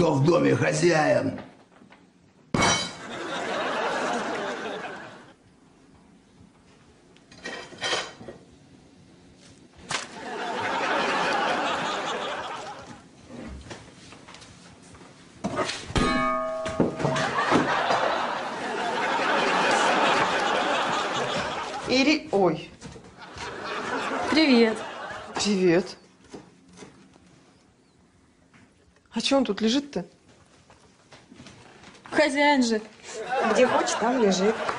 Кто в доме хозяин? Ой. Привет. Привет. А че он тут лежит-то? Хозяин же. Где хочет, там лежит.